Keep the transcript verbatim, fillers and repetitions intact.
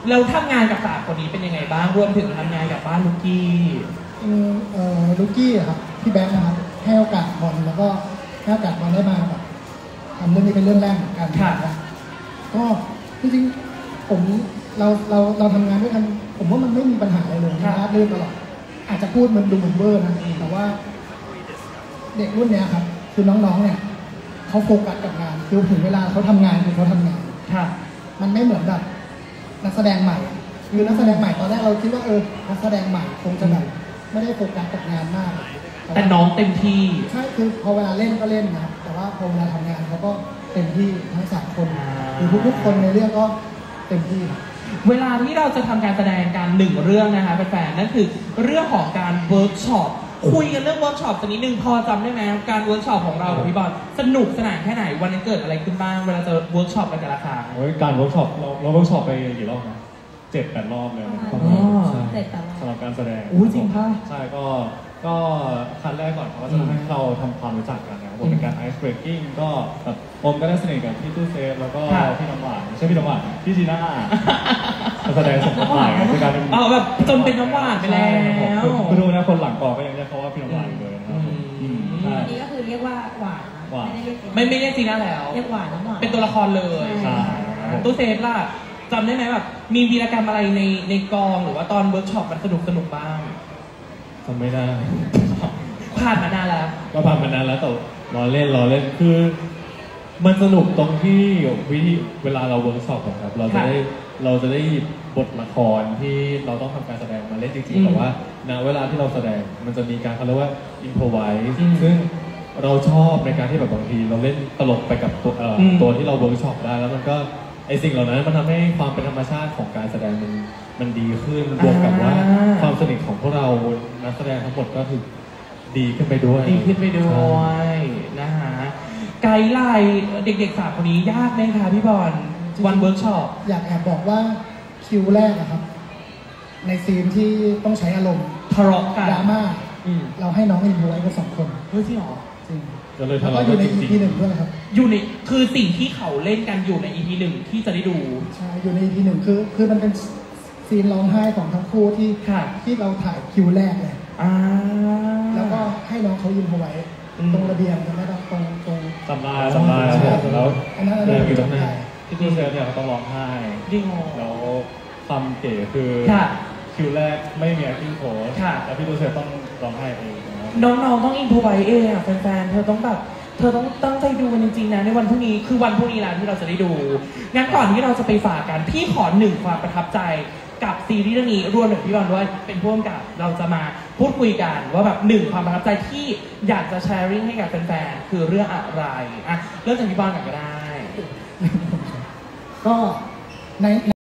เราทำงานกับสามคนนี้เป็นยังไงบ้างรวมถึงทำงานกับบ้านลูกกี้เอ่อลูกกี้ครับพี่แบงค์นะครับให้โอกาสบอลแล้วก็ให้โอกาสบอลได้มาแบบทำเรื่องนี้เป็นเรื่องแรกเหมือนกันนะก็จริงๆผมเราเราเราทำงานด้วยกันผมว่ามันไม่มีปัญหาอะไรเลยนะครับเรื่องตลอดอาจจะพูดมันดูเหมือนเวอร์นะแต่ว่าเด็กรุ่นเนี้ยครับคือน้องๆเนี่ยเขาโฟกัสกับงานคือถึงเวลาเขาทำงานคือเขาทำงานมันไม่เหมือนแบบนักแสดงใหม่คือนักแสดงใหม่ตอนแรกเราคิดว่าเออนักแสดงใหม่คงจะแบบไม่ได้โฟกัสกับงานมากแต่น้องเต็มที่ใช่คือพอเวลาเล่นก็เล่นนะครับแต่ว่าพอเวลาทำงานเขาก็เต็มที่ทั้งสามคนคือทุกๆคนในเรื่องก็เต็มที่เวลาที่เราจะทำการแสดงการหนึ่งเรื่องนะคะแฟนๆนั่นคือเรื่องของการเวิร์กช็อปคุยกันเรื่องเวิร์กช็อปสักนิดนึงพอจำได้ไหมการเวิร์กช็อปของเรากับพี่บอลสนุกสนานแค่ไหนวันนั้นเกิดอะไรขึ้นบ้างเวลาจะเวิร์กช็อปกันแต่ละครั้งการเวิร์กช็อปเราเราเวิร์กช็อปไปกี่รอบนะเจ็ดแปดรอบเลยนะครับสำหรับการแสดงอู้จริงป่ะใช่ก็ก็ขั้นแรกก่อนเขาจะให้เราทำความรู้จักกันนะครับผมเป็นการไอซ์เบรกกิ้งก็แบบผมก็ได้สนิทกับพี่ตู้เซฟแล้วก็พี่น้ำหวานไม่ใช่พี่น้ำหวานพี่จีน่าแสดงสมบทบาทในการเป็นเอาแบบจนเป็นน้ำหวานไปแล้วคือดูนะคนหลังกองก็ยังเรียกเขาว่าพี่น้ำหวานเลยนะครับอันนี้ก็คือเรียกว่าหวานไม่ไม่เรียกจีน่าแล้วเรียกหวานน้ำหวานเป็นตัวละครเลยตู้เซฟล่ะจำได้ไหมแบบมีวีรกรรมอะไรในในกองหรือว่าตอนเวิร์กช็อปมันสนุกสนุกบ้างจำไม่ได้ผ่านมานานแล้วก็ผ่านมานานแล้วแต่รอเล่นรอเล่นคือมันสนุกตรงที่วิธีเวลาเราเวิร์กช็อปครับเราจะได้เราจะได้บทละครที่เราต้องทำการแสดงมาเล่นจริงๆแต่ว่าณเวลาที่เราแสดงมันจะมีการเขาเรียกว่าอินโพรไวส์ซึ่งเราชอบในการที่แบบบางทีเราเล่นตลกไปกับตัวตัวที่เราเวิร์กช็อปได้แล้วมันก็ไอสิ่งเหล่านั้นมันทำให้ความเป็นธรรมชาติของการแสดงมันมันดีขึ้นบวกกับว่าความสนิทของพวกเรานักแสดงทั้งหมดก็คือดีขึ้นไปด้วยดีขึ้นไปด้วยนะฮะไกด์ไลน์เด็กๆสามคนนี้ยากไหมคะพี่บอลวันเวิร์กช็อปอยากแอบบอกว่าคิวแรกนะครับในซีนที่ต้องใช้อารมณ์ทะเลาะกันดราม่าเราให้น้องอินโทรไว้กันสองคนเฮ้ยจริงเหรอจริงแล้วก็อยู่ใน อี พี หนึ่งด้วยครับอยู่ในคือสิ่งที่เขาเล่นกันอยู่ใน อี พี หนึ่งที่จะได้ดูใช่อยู่ใน อี พี หนึ่งคือคือมันเป็นซีนร้องไห้ของทั้งคู่ที่ที่เราถ่ายคิวแรกเลยแล้วก็ให้น้องเขายืนเอาไว้ตรงระเบียงจะไม่ต้องตรงตรงสำลายสำลายแล้วอันนั้นเดินอยู่ตรงหน้าที่ตู้เซฟเนี่ยเขาต้องร้องไห้แล้วความเก๋คือคิวแรกไม่มี acting coach แล้วพี่ตู้เซฟต้องร้องไห้เองน้องๆต้องอินโทรไวเองอ่ะแฟนๆเธอต้องแบบเธอต้องตั้งใจดูกันจริงๆนะในวันพรุ่งนี้คือวันพรุ่งนี้แล้วที่เราจะได้ดูงั้นก่อนที่เราจะไปฝากกันพี่ขอหนึ่งความประทับใจกับซีรีส์เรื่องนี้รวมถึงพี่บอลด้วยเป็นผู้กำกับเราจะมาพูดคุยกันว่าแบบหนึ่งความประทับใจที่อยากจะแชร์ริ่งให้กับแฟนๆคือเรื่องอะไรอ่ะเริ่มจากพี่บอลก่อนก็ได้ก็ใน